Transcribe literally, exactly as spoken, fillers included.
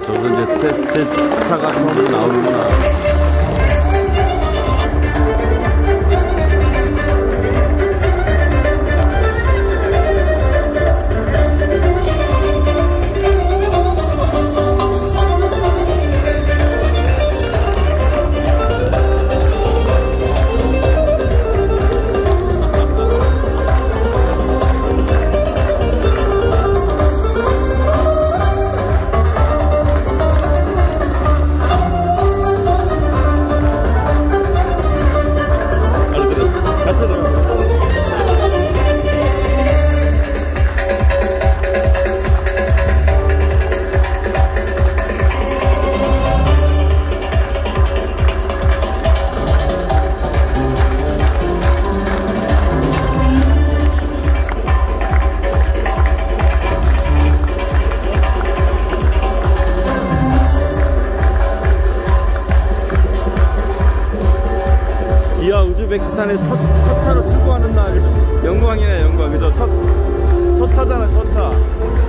저도 이제 제, 제 차가 처음 나오구나. 이야, 우즈베키스탄에 첫, 첫 차로 출고하는 날 영광이네. 영광. 그죠? 첫, 첫 차잖아, 첫 차.